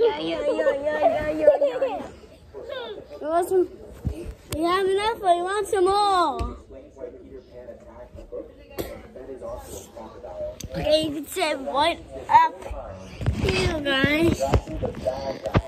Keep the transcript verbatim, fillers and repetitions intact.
yeah, yeah, yeah, yeah, yeah, yeah. You want some? You have enough, but you want some more? Okay, you can say what up here, guys.